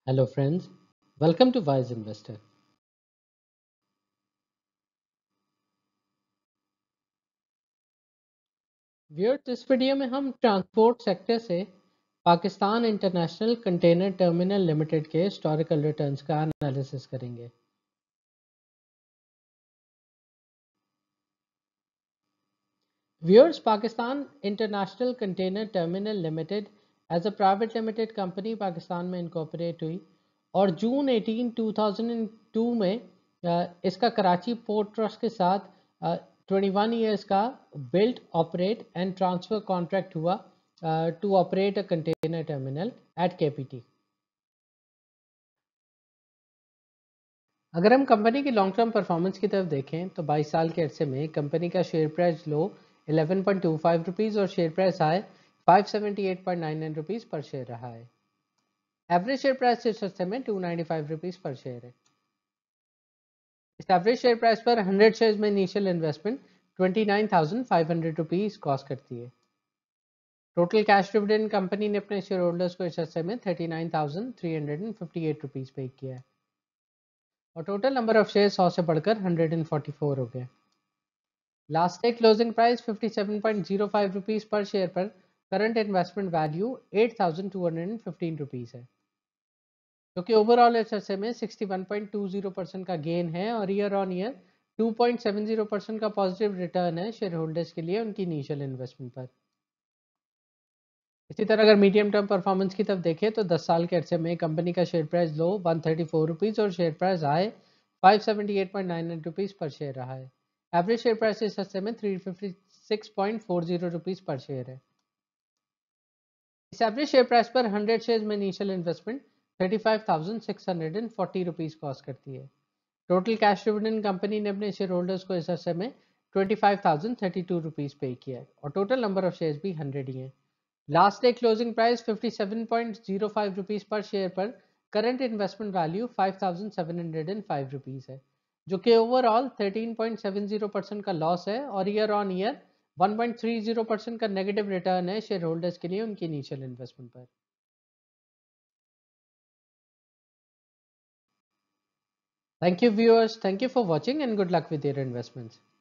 Hello friends, welcome to Wise Investor. Viewers, इस video में हम ट्रांसपोर्ट सेक्टर से Pakistan international container terminal limited के हिस्टोरिकल रिटर्न्स का एनालिसिस करेंगे। Viewers, Pakistan international container terminal limited as a private limited company Pakistan में incorporate हुई और जून 18, 2002 में इसका कराची पोर्ट ट्रस्ट के साथ 21 ईयर्स का built operate and transfer contract हुआ to operate a container terminal at KPT. अगर हम कंपनी की लॉन्ग टर्म परफॉर्मेंस की तरफ देखें तो 22 साल के अरसे में कंपनी का शेयर प्राइस लो 11.25 रुपीज़ और share price high 578.99 rupees per share रहा है। एवरेज शेयर प्राइस इस अरसे में 295 रुपीज़ पर शेयर है। इस एवरेज शेयर प्राइस पर 100 शेयर्स में इनिशियल इन्वेस्टमेंट 29,500 रुपीज़ कॉस्ट करती है। टोटल कैश डिविडेंड कंपनी ने अपने शेयर होल्डर्स को इस अरसे में 39,358 रुपीज़ पे किया है और टोटल नंबर ऑफ शेयर 100 से बढ़कर 144 हो गए। Last day closing price 57.05 rupees per share पर करंट इन्वेस्टमेंट वैल्यू 8,215 रुपीज़ है, जो कि ओवरऑल इस अरसे में 61.20% का गेन है और ईयर ऑन ईयर 2.70% का पॉजिटिव रिटर्न है शेयर होल्डर्स के लिए उनकी इनिशियल इन्वेस्टमेंट पर। इसी तरह अगर मीडियम टर्म परफॉर्मेंस की तरफ देखें तो 10 साल के अरसे में कंपनी का शेयर प्राइस लो 134 रुपीज़ और share price high 578.99 rupees per share रहा है। एवरेज शेयर प्राइस इस हिस्से में 356.40 रुपीज़ पर शेयर है। इस एवरेज शेयर प्राइस पर 100 शेयर्स में इनिशियल इन्वेस्टमेंट 35,640 रुपीज़ कॉस्ट करती है। टोटल कैश डिविडेंड कंपनी ने अपने शेयर होल्डर्स को इस हिस्से में 25,032 रुपीज़ पे किया है और टोटल नंबर ऑफ शेयर्स भी 100 ही हैं। Last day closing price 57.05 rupees per share पर करंट इन्वेस्टमेंट वैल्यू 5,705 रुपीज़ है, जो कि ओवरऑल 13.70% का लॉस है और ईयर ऑन ईयर 1.30% का नेगेटिव रिटर्न है शेयर होल्डर्स के लिए उनकी इनिशियल इन्वेस्टमेंट पर। Thank you viewers, thank you for watching and good luck with your investments.